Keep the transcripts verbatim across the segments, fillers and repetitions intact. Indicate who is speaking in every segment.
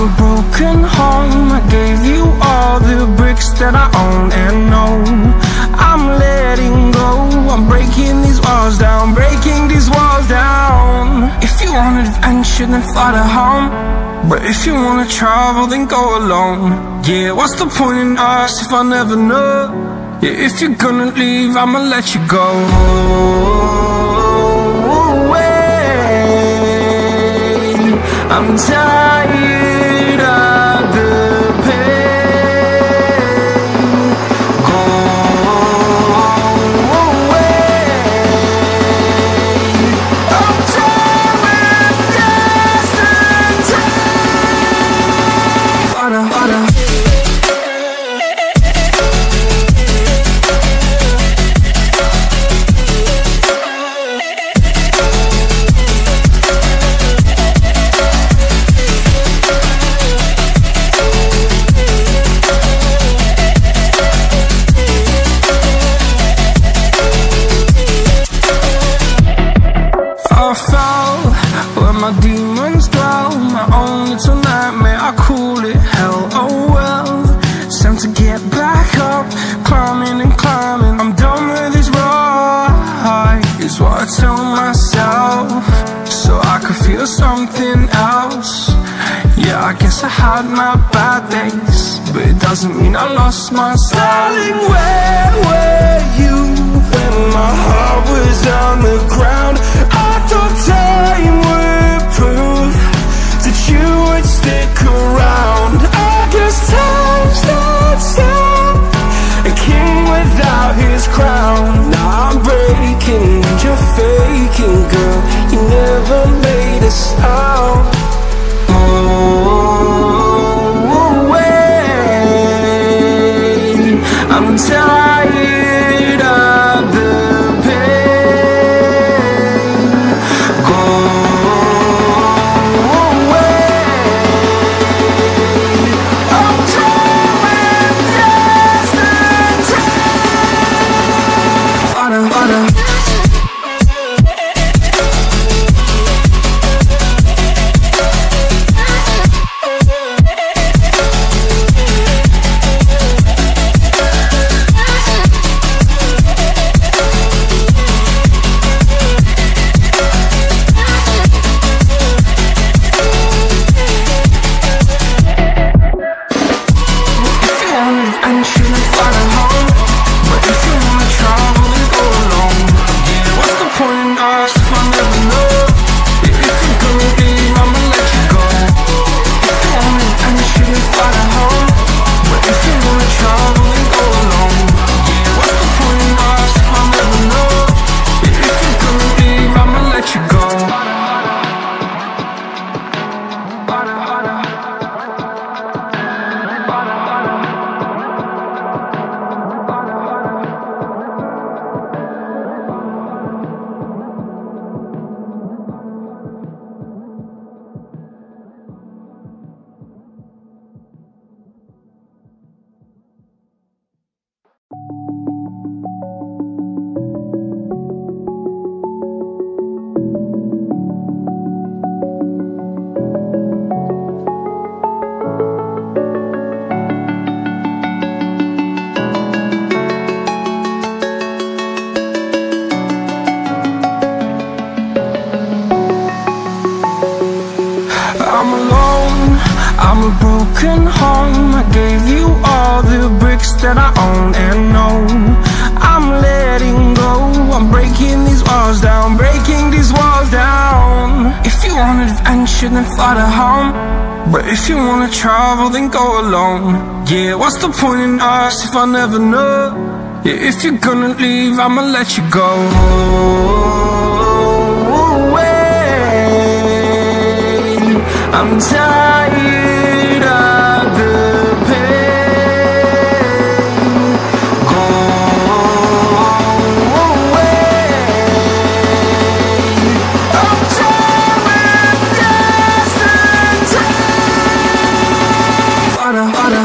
Speaker 1: a broken home. I gave you all the bricks that I own and know. I'm letting go, I'm breaking these walls down, breaking these walls down. If you want adventure, then fly to home. But if you wanna travel, then go alone. Yeah, what's the point in us if I never know? Yeah, if you're gonna leave, I'ma let you go. I'm tired of the pain. Go away. I'm tired of yesterday. Harder, harder. I fell where my demons dwell, my own little nightmare, I call it hell. Oh well, it's time to get back up, climbing and climbing. I'm done with this ride, is what I tell myself, so I could feel something else. Yeah, I guess I had my bad days, but it doesn't mean I lost my style. Darling, where were you when my heart was on the ground? I thought time would prove that you would stick around. I guess time stood still, a king without his crown. Now I'm breaking and you're faking, girl, you never made a sound. Oh, wait, I'm tired of the pain. Go away. I'm tired of yesterday. Harder, harder. I'm alone, I'm a broken home. I gave you all the bricks that I own and know. I'm letting go, I'm breaking these walls down, breaking these walls down. If you want adventure, then fly to home. But if you wanna travel, then go alone. Yeah, what's the point in us if I never know? Yeah, if you're gonna leave, I'ma let you go. I'm tired of the pain. Go away. I'm tired of yesterday. Harder, harder.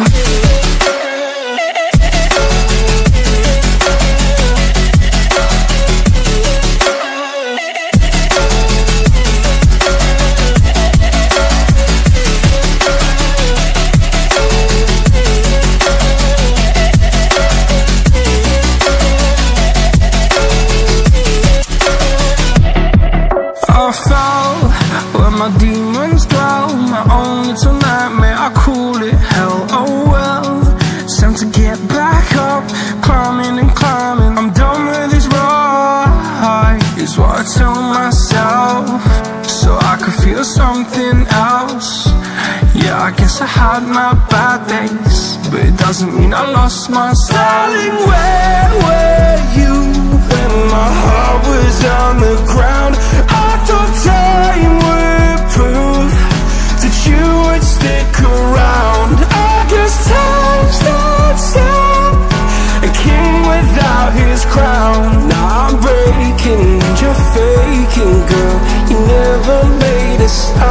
Speaker 1: had my bad days, but it doesn't mean I lost my style. Darling, where were you when my heart was on the ground? I thought time would prove that you would stick around. I guess time stood still, a king without his crown. Now I'm breaking and you're faking, girl. You never made a sound.